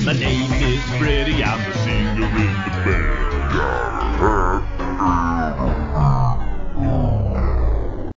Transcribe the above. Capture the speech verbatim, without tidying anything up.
My name is Freddie, I'm the singer in the band.